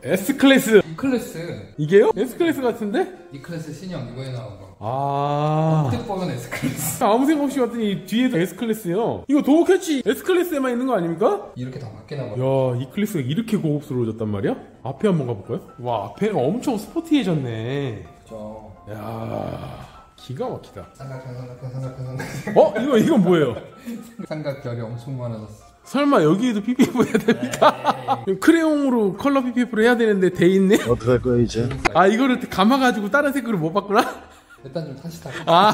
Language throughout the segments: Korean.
S클래스. E클래스. 이게요? S클래스 같은데? E클래스 신형 이거에 나온 거. 아. 어떻게 보면 S클래스. 아무 생각 없이 봤더니 뒤에도 S클래스요. 이거 도어 캐치 S클래스에만 있는 거 아닙니까? 이렇게 다 바뀌나 봐. 야, 이 클래스가 이렇게 고급스러워졌단 말이야? 앞에 한번 가볼까요? 와, 앞에가 엄청 스포티해졌네. 그죠. 야, 기가 막히다. 삼각형. 이건 뭐예요? 삼각결이 엄청 많아졌어. 설마 여기에도 PPF 해야 됩니까? 크레용으로 컬러 PPF를 해야 되는데 돼 있네? 어떡할 거야 이제? 아, 이거를 감아가지고 다른 색으로 못 바꾸나? 일단 좀 다시 다.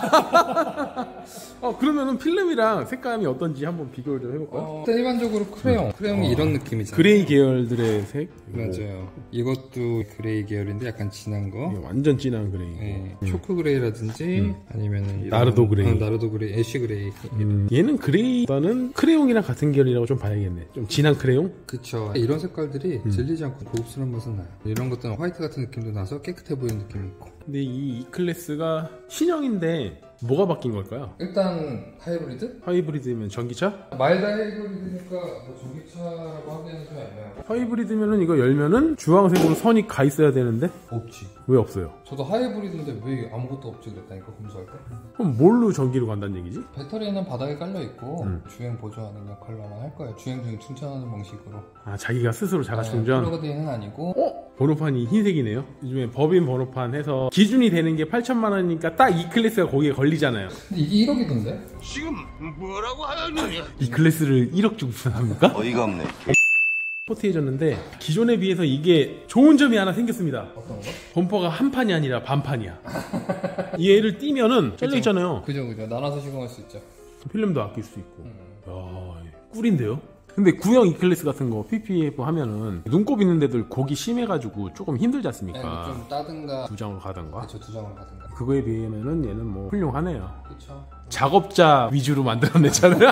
그러면은 필름이랑 색감이 어떤지 한번 비교를 좀 해볼까요? 일단 일반적으로 크레용이 이런 느낌이잖아요. 그레이 계열들의 색? 맞아요. 이것도 그레이 계열인데 약간 진한 거. 완전 진한 그레이. 네. 초크 그레이라든지 아니면은 이런 나르도 그레이. 나르도 그레이, 애쉬 그레이. 얘는 그레이보다는 크레용이랑 같은 계열이라고 좀 봐야겠네. 좀 진한 크레용? 그쵸. 이런 색깔들이 질리지 않고 고급스러운 맛은 나요. 이런 것들은 화이트 같은 느낌도 나서 깨끗해 보이는 느낌이 있고. 근데 이 E클래스가 신형인데 뭐가 바뀐 걸까요? 일단 하이브리드? 하이브리드면 전기차? 마일드 하이브리드니까 뭐 전기차라고 하기에는 좀 애매하고. 하이브리드면은 이거 열면은 주황색으로 선이 가 있어야 되는데 없지. 왜 없어요? 저도 하이브리드인데 왜 아무것도 없지 그랬다니까 검수할 때. 그럼 뭘로 전기로 간다는 얘기지? 배터리는 바닥에 깔려 있고 주행 보조하는 역할로만 할 거예요. 주행 중에 충전하는 방식으로. 아, 자기가 스스로 자가 충전? 플러그인은 아니고. 번호판이 흰색이네요. 요즘에 법인 번호판 해서 기준이 되는 게 8천만 원이니까 딱 E클래스가 거기에 걸리잖아요. 근데 이게 1억이던데? 지금 뭐라고 하느냐? E클래스를 1억 주고 삽니까? 어이가 없네. 스포티해졌는데 기존에 비해서 이게 좋은 점이 하나 생겼습니다. 어떤 거? 범퍼가 한 판이 아니라 반판이야. 얘를 띄면은 잘려있잖아요. 그죠. 나눠서 시공할 수 있죠. 필름도 아낄 수 있고. 야, 꿀인데요? 근데 구형 E클래스 같은 거 PPF 하면은 눈곱 있는 데들 곡이 심해가지고 조금 힘들지 않습니까? 좀 따든가. 2장으로 가던가. 그쵸, 2장으로 가든가. 그거에 비하면은 얘는 뭐 훌륭하네요. 그쵸. 작업자 위주로 만들어냈잖아요.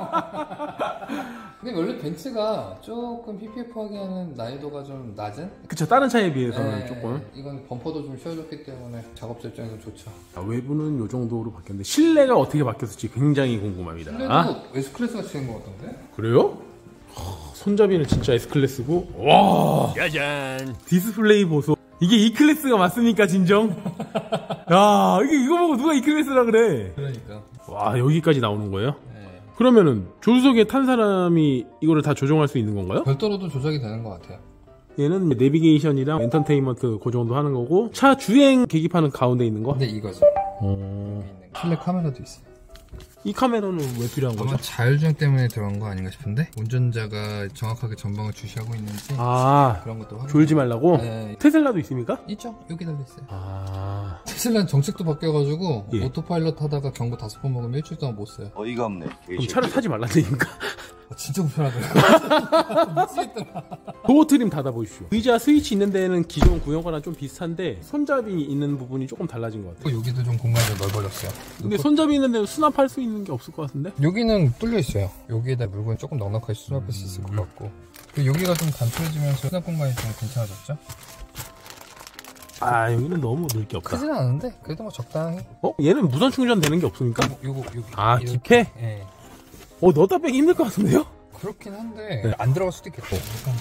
근데 원래 벤츠가 조금 PPF 하기에는 난이도가 좀 낮은? 그쵸, 다른 차에 비해서는 조금. 이건 범퍼도 좀 쉬워졌기 때문에 작업자 입장에서 좋죠. 외부는 요 정도로 바뀌었는데 실내가 어떻게 바뀌었을지 굉장히 궁금합니다. 실내도 S클래스 같이 된 것 같던데? 그래요? 손잡이는 진짜 S클래스고. 와, 짜잔. 디스플레이 보소. 이게 E클래스가 맞습니까, 진정? 야, 이거 보고 누가 E클래스라 그래? 그러니까. 와, 여기까지 나오는 거예요? 네. 그러면은 조수석에 탄 사람이 이거를 다 조종할 수 있는 건가요? 별도로도 조작이 되는 것 같아요. 얘는 내비게이션이랑 엔터테인먼트 그 정도 하는 거고, 차 주행 계기판은 가운데 있는 거? 근데 이거죠. 실내 카메라도 있어요. 이 카메라는 왜 필요한 거죠? 아마 자율주행 때문에 들어간 거 아닌가 싶은데 운전자가 정확하게 전방을 주시하고 있는지 그런 것도 확인. 졸지 말라고? 네. 테슬라도 있습니까? 있죠. 여기 달려있어요. 테슬라는 테슬라는 정책도 바뀌어가지고 예. 오토파일럿 하다가 경고 5번 먹으면 일주일 동안 못 써요. 어이가 없네. 그럼 차를 타지 말라는 얘기인가? 진짜 불편하더라고요. 미치겠더라. 도어 트림 닫아보십시오. 의자 스위치 있는 데는 기존 구형과랑 좀 비슷한데 손잡이 있는 부분이 조금 달라진 것 같아요. 여기도 좀 공간이 좀 넓어졌어요. 근데 손잡이 있는 데는 수납할 수 있는 게 없을 것 같은데? 여기는 뚫려 있어요. 여기에다 물건 조금 넉넉하게 수납할 수 있을 것 같고. 그리고 여기가 좀 단촐해지면서 수납 공간이 좀 괜찮아졌죠? 여기는 너무 넣을 게 없다. 크진 않은데 그래도 뭐 적당히. 얘는 무선 충전 되는 게 없습니까? 요거 여기. 이렇게. 기패? 예. 넣었다 빼기 힘들 것 같은데요? 그렇긴 한데 안 들어갈 수도 있겠다.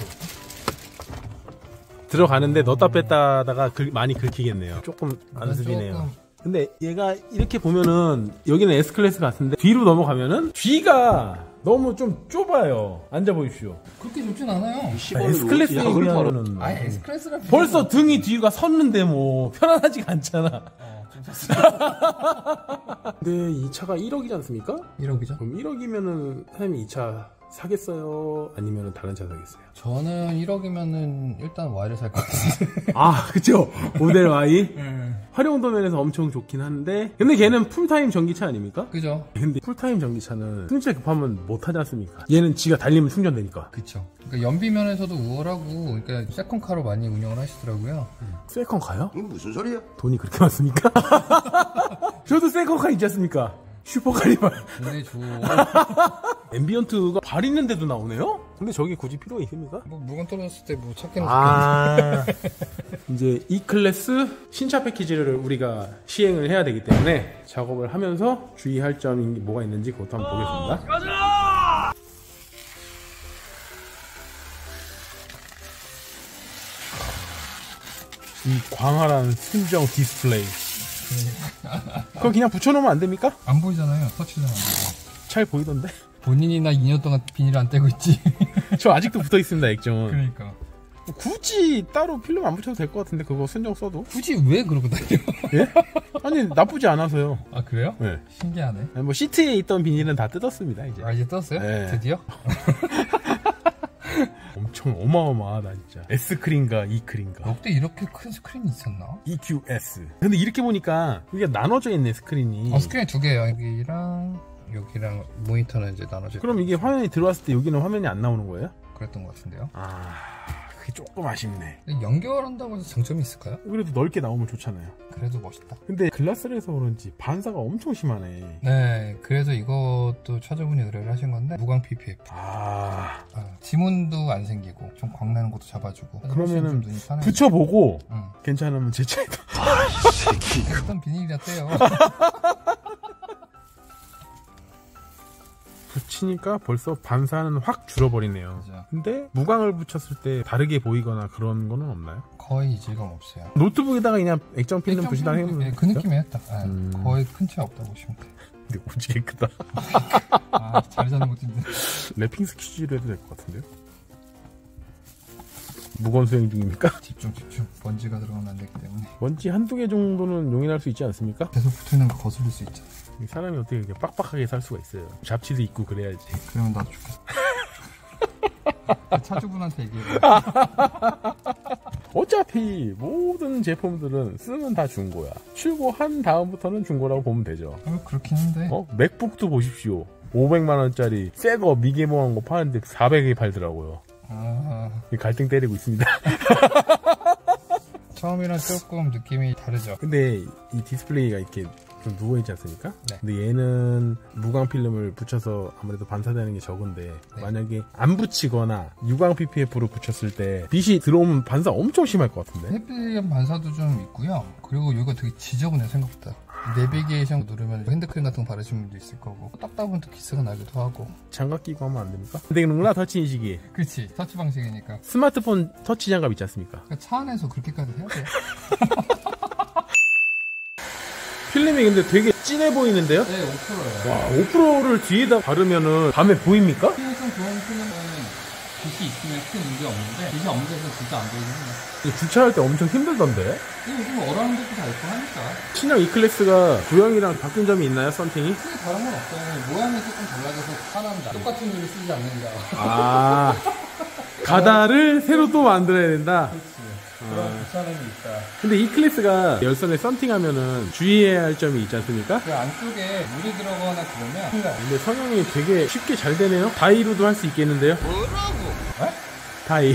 들어가는데 넣었다 뺐다 하다가 많이 긁히겠네요. 조금 안습이네요. 근데 얘가 이렇게 보면은 여기는 S클래스 같은데 뒤로 넘어가면은 뒤가 너무 좀 좁아요. 앉아보십시오. 그렇게 좁진 않아요. S클래스에 비하면은 S클래스랑 벌써 등이 뒤가 섰는데 뭐 편안하지가 않잖아. 근데 이 차가 1억이지 않습니까? 1억이죠? 그럼 1억이면은 사장님이 이 차 사겠어요? 아니면 다른 차 사겠어요? 저는 1억이면은 일단 Y를 살 것 같은데. 그쵸? 모델 Y? 활용도 면에서 엄청 좋긴 한데 근데 걔는 풀타임 전기차 아닙니까? 그죠? 근데 풀타임 전기차는 승차 급하면 못하지 않습니까? 얘는 지가 달리면 충전되니까. 그쵸. 그러니까 연비 면에서도 우월하고 그러니까 세컨카로 많이 운영을 하시더라고요. 세컨카요? 이게 무슨 소리야? 돈이 그렇게 많습니까? 저도 세컨카 있지 않습니까? 슈퍼카니발. 굉장히 좋아. 앰비언트가 발 있는데도 나오네요? 근데 저게 굳이 필요가 있습니까? 뭐 물건 떨어졌을 때 뭐 찾기는 이제 E클래스 신차 패키지를 우리가 시행을 해야 되기 때문에 작업을 하면서 주의할 점이 뭐가 있는지 그것도 한번 보겠습니다. 이 광활한 순정 디스플레이. 그럼 그냥 붙여놓으면 안 됩니까? 안 보이잖아요. 터치는 안 되고. 잘 보이던데? 본인이나 2년 동안 비닐 안 떼고 있지. 저 아직도 붙어 있습니다, 액정은. 그러니까. 굳이 따로 필름 안 붙여도 될 것 같은데, 그거 순정 써도? 굳이 왜 그러고 다녀? 예? 아니, 나쁘지 않아서요. 아, 그래요? 네. 신기하네. 아니, 뭐 시트에 있던 비닐은 다 뜯었습니다, 이제. 아, 이제 떴어요? 네. 드디어? 엄청 어마어마하다, 진짜. S크린가 E크린가. 역대 이렇게 큰 스크린이 있었나? EQS. 근데 이렇게 보니까 이게 나눠져 있네, 스크린이. 스크린이 두 개예요. 여기랑 모니터는 이제 나눠져. 그럼 이게 화면이 들어왔을 때 여기는 화면이 안 나오는 거예요? 그랬던 것 같은데요. 아, 그게 조금 아쉽네. 연결한다고 해서 장점이 있을까요? 그래도 넓게 나오면 좋잖아요. 그래도 멋있다. 근데 글라스를 해서 그런지 반사가 엄청 심하네. 네, 그래서 이것도 차저분이 의뢰를 하신 건데 무광 PPF. 지문도 안 생기고 좀 광나는 것도 잡아주고. 그러면은 눈이 편해. 붙여보고 괜찮으면 제 차에도. 어떤 비닐이라 떼요. 붙이니까 벌써 반사는 확 줄어버리네요. 그죠. 근데 무광을 붙였을 때 다르게 보이거나 그런 거는 없나요? 거의 이질감 없어요. 노트북에다가 그냥 액정 필름 붙이다 해보면 그 느낌이었다. 거의 큰 차이 없다고 보시면 돼요. 근데 오지게 크다. 자리 잡는 것도 힘들어. 랩핑 스퀴즈로 해도 될 것 같은데요? 무건 수행 중입니까? 집중. 먼지가 들어가면 안 되기 때문에. 먼지 한두 개 정도는 용인할 수 있지 않습니까? 계속 붙어있는 거 거슬릴 수 있잖아. 사람이 어떻게 이렇게 빡빡하게 살 수가 있어요. 잡지도 있고 그래야지. 그러면 나도 좋겠어. 차주분한테 얘기해. 어차피 모든 제품들은 쓰면 다 중고야. 출고한 다음부터는 중고라고 보면 되죠. 그렇긴 한데. 맥북도 보십시오. 500만원짜리 새거 미개봉한 거 파는데 400에 팔더라고요. 갈등 때리고 있습니다. 처음이랑 조금 느낌이 다르죠. 근데 이 디스플레이가 이렇게 좀 누워있지 않습니까? 네. 근데 얘는 무광 필름을 붙여서 아무래도 반사되는 게 적은데 네. 만약에 안 붙이거나 유광 PPF로 붙였을 때 빛이 들어오면 반사 엄청 심할 것 같은데? 햇빛 반사도 좀 있고요. 그리고 이거 되게 지저분해 생각보다. 내비게이션 누르면 핸드크림 같은 거 바르시는 분도 있을 거고 닦다 보면 또 기스가 나기도 하고. 장갑 끼고 하면 안 됩니까? 안 되는구나, 터치 인식이. 그치, 터치 방식이니까. 스마트폰 터치 장갑 있지 않습니까? 그러니까 차 안에서 그렇게까지 해야 돼. 필름이 근데 되게 진해 보이는데요? 네, 5%예요. 와, 5%를 뒤에다 바르면은 밤에 보입니까? 필름 좀 좋은 필름은 빛이 있으면 큰 문제 없는데 빛이 없는 데서 진짜 안 보이긴 해요. 주차할 때 엄청 힘들던데? 요즘 얼어는 것도 다 있고 하니까. 신형 E클래스가 구형이랑 바뀐 점이 있나요, 썬팅이? 크게 다른 건 없어요. 모양이 조금 달라져서 하나입니다. 똑같은 일을 쓰지 않는다. 아, 가다를 새로 또 만들어야 된다? 그렇지. 그런 귀찮음이 있다. 근데 E클래스가 열선에 썬팅하면은 주의해야 할 점이 있지 않습니까? 그 안쪽에 물이 들어가거나 그러면 큰일 나요. 근데 성형이 되게 쉽게 잘 되네요? 다이로도 할 수 있겠는데요? 뭐라고? 다이.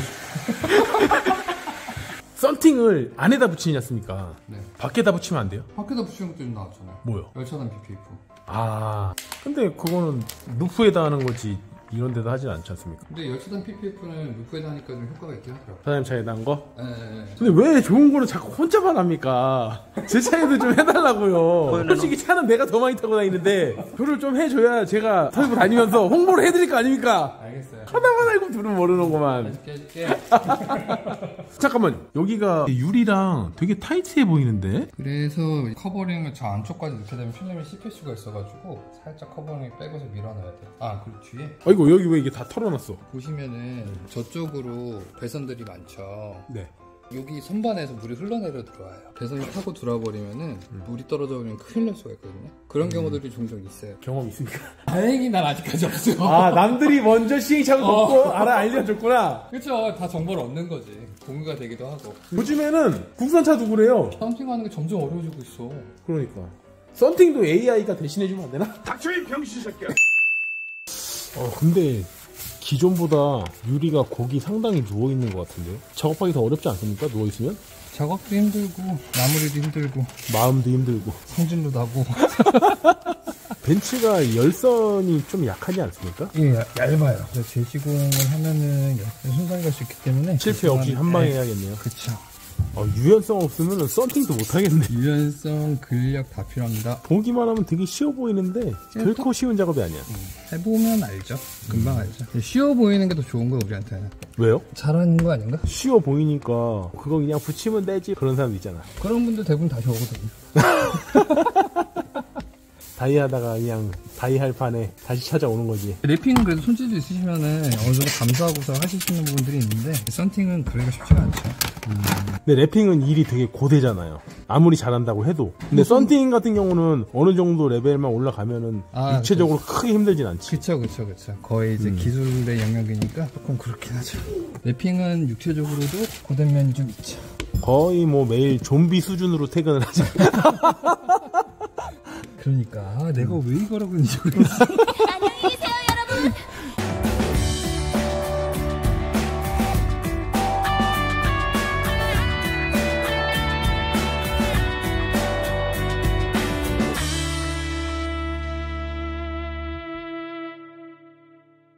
썬팅을 안에다 붙이지 않습니까? 네. 밖에다 붙이면 안 돼요? 밖에다 붙이는 것도 좀 나왔잖아요. 뭐요? 열차단 PPF. 근데 그거는 루프에다 하는 거지 이런 데다 하진 않지 않습니까? 근데 열차단 PPF는 루프에다 하니까 좀 효과가 있긴 하더라고요. 사장님 차에다 한 거? 네. 근데 왜 좋은 거는 자꾸 혼자만 합니까? 제 차에도 좀 해달라고요. 솔직히 차는 내가 더 많이 타고 다니는데 저를 좀 해줘야 제가 타고 다니면서 홍보를 해드릴 거 아닙니까? 알겠어요. 하나만 알고 둘은 모르는구만. 해줄게. 잠깐만, 여기가 유리랑 되게 타이트해 보이는데? 그래서 커버링을 저 안쪽까지 넣게 되면 필름이 씹힐 수가 있어가지고 살짝 커버링 빼고서 밀어넣어야 돼요. 그리고 뒤에 아이고, 여기 왜 이게 다 털어놨어? 보시면은 저쪽으로 배선들이 많죠. 네. 여기 선반에서 물이 흘러내려 들어와요. 배선이 타고 들어와버리면은 물이 떨어져 버리면 큰일 날 수가 있거든요. 그런 경우들이 종종 있어요. 경험 있습니까? 다행히 난 아직까지 없어요. 남들이 먼저 시행착오 줬고 알려줬구나. 그쵸, 다 정보를 얻는 거지. 공유가 되기도 하고. 요즘에는 국산차도 그래요. 썬팅하는 게 점점 어려워지고 있어. 그러니까 썬팅도 AI가 대신해주면 안 되나? 닥쳐 이 병신 새끼야. 근데 기존보다 유리가 곡이 상당히 누워있는 것 같은데요? 작업하기 더 어렵지 않습니까? 누워있으면? 작업도 힘들고 마무리도 힘들고 마음도 힘들고 성질도 나고. 벤츠가 열선이 좀 약하지 않습니까? 예, 얇아요. 재시공을 하면은 열선 손상이 갈 수 있기 때문에 실패 없이 한 방에 해야겠네요. 그쵸. 유연성 없으면 썬팅도 못하겠네. 유연성, 근력 다 필요합니다. 보기만 하면 되게 쉬워 보이는데 결코 쉬운 작업이 아니야. 해보면 알죠. 금방 알죠. 쉬워 보이는 게 더 좋은 거야 우리한테는. 왜요? 잘하는 거 아닌가? 쉬워 보이니까 그거 그냥 붙이면 되지 그런 사람도 있잖아. 그런 분들 대부분 다시 오거든요. 다이 하다가 그냥 다이 할 판에 다시 찾아오는 거지. 래핑은 그래도 손재주 있으시면은 어느 정도 감수하고서 하실 수 있는 부분들이 있는데 썬팅은 그러기가 쉽지가 않죠. 근데 래핑은 일이 되게 고되잖아요. 아무리 잘한다고 해도. 근데 썬팅 같은 경우는 어느 정도 레벨만 올라가면은 육체적으로 크게 힘들진 않지. 그쵸. 거의 이제 기술의 영역이니까 조금 그렇긴 하죠. 래핑은 육체적으로도 고된 면이 좀 있죠. 거의 뭐 매일 좀비 수준으로 퇴근을 하지. 그러니까 내가 왜 이거라고 했는지 모르겠어.